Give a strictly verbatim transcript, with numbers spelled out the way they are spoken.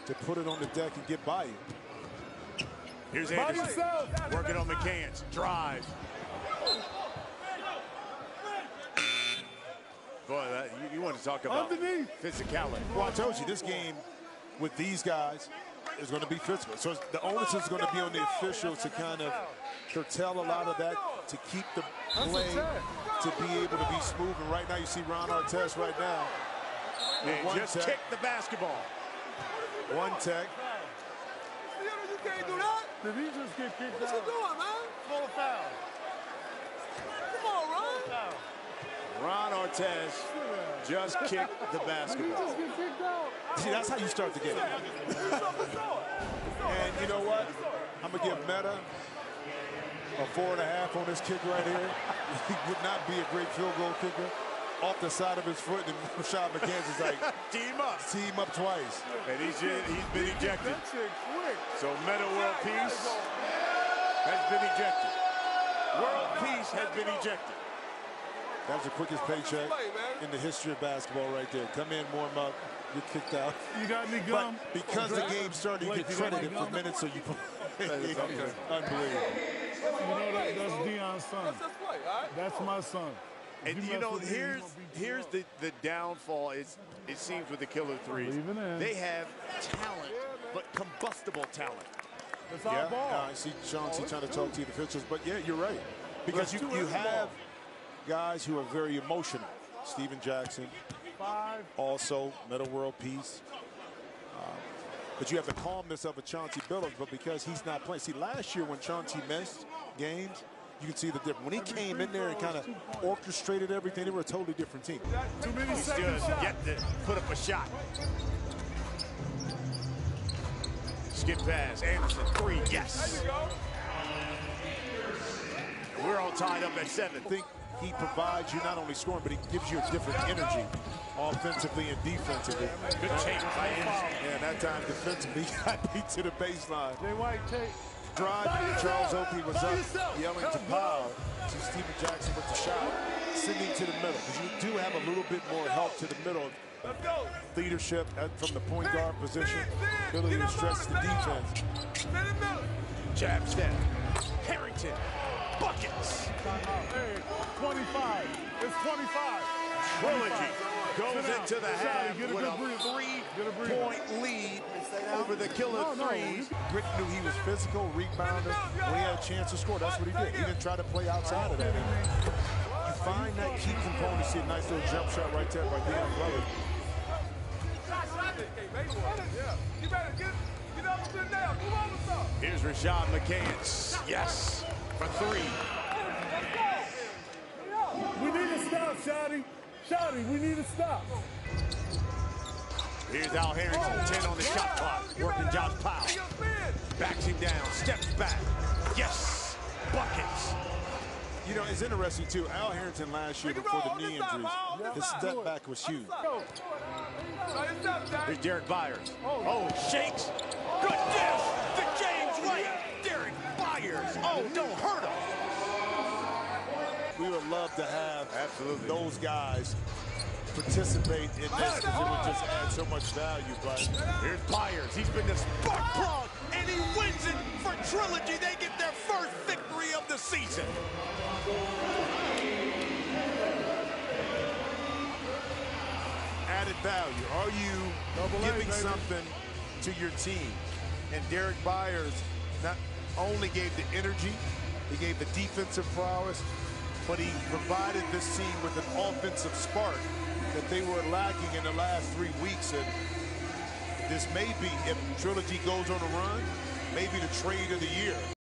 to put it on the deck and get by you. Here's Anderson working on McCants. Drive. Boy, that, you, you want to talk about Underneath. physicality. Well, I told you, this game with these guys is going to be physical. So the onus is going to be on the officials to kind of curtail a lot of that, to keep the play, to be able to be smooth. And right now, you see Ron Artest right now. And one just tech. kick the basketball. One tech. You can't do that. Did he just get kicked What out? you doing, man? Full foul. Come on, Ron. Foul. Ron Artest just kicked the Did he basketball. just get kicked out? See, that's how you start the game. And you know what? I'm going to give Meta a four and a half on this kick right here. He would not be a great field goal kicker. Off the side of his foot, and Rashad McCants is like, Team up. team up twice. And he's, he's been ejected. That shit quick. So Meta World Peace has been ejected. World Peace has been ejected. That was the quickest paycheck in the history of basketball right there. Come in, warm up, get kicked out. You got any But gum? because the game started, you Wait, get you got credited any for gum? minutes, so you Okay. unbelievable. You know that, that's Deion's son. Let's just play, all right? That's my son. If And you mess know, with me, he here's gonna beat you here's up. the, the downfall. Is it seems with the killer threes. Leave it in. They have talent, but combustible talent. It's our Yeah, ball. uh, I see Chauncey trying to talk to the officials, but yeah, you're right. Because you, Let's do you it. have guys who are very emotional. Steven Jackson, Five. also Meta World Peace. Uh, but you have the calmness of a Chauncey Billups, but because he's not playing. See, last year when Chauncey missed games, you can see the difference. When he came in there and kind of orchestrated everything, they were a totally different team. Too many He's still second shots. yet to put up a shot. Skip pass. Anderson, three. Yes. We're all tied up at seven. I think he provides you not only scoring, but he gives you a different energy offensively and defensively. Good change by Anderson. And that time defensively, he got beat to the baseline. Jay White, take. Drive, Charles Oakley was up, yelling to Powell. To Steven Jackson with the shot, sending to the middle. Because you do have a little bit more help to the middle. Let's go. Leadership at, from the point guard position, ability to stretch the defense. Send it middle. Jab step. Harrington. Buckets. Hey, twenty-five. It's twenty-five. Trilogy goes Sit down. into the Shotty, half get a with good a breathe. Get a breathe. three-point lead over the killer No, no. threes. Britt knew he was physical, rebounder. When he had a chance to score, that's what he did. He didn't try to play outside of that. You find that key component. See a nice little jump shot right there by Deion Lillard. Hey, make one. Yeah. You better get, get up to the nail. Move over some. Here's Rashad McCants. Yes, for three. We need to stop, Shotty. Shotty, we need to stop. Here's Al Harrington, ten on the shot clock, working Josh Powell. Backs him down, steps back. Yes, buckets. You know, it's interesting, too. Al Harrington last year before the knee injuries, his step back was huge. Here's Derek Byers. Oh, shakes. Good dish to James White. Derek Byers. Oh, don't hurt him. We would love to have Absolutely. those guys participate in this because it would just add so much value. But Here's Byers. He's been the spark plug, and he wins it for Trilogy. They get their first victory of the season. added value. Are you Double A, giving baby. something to your team? And Derek Byers not only gave the energy, he gave the defensive prowess, but he provided this team with an offensive spark that they were lacking in the last three weeks. And this may be, if Trilogy goes on a run, maybe the trade of the year.